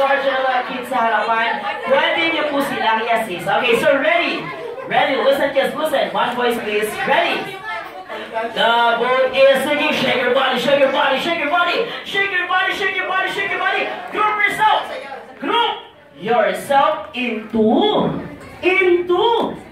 charge ng mga kids sa harapan. Pwede niyo po silang i-assist. Okay, so ready? Ready? Listen, kids, listen. One voice, please. Ready? The vote is singing. Shake your body, shake your body, shake your body. Shake your body, shake your body, shake your body. Group yourself. Group yourself into